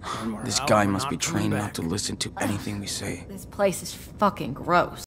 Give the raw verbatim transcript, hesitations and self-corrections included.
This guy must be trained not to listen to anything we say. This place is fucking gross.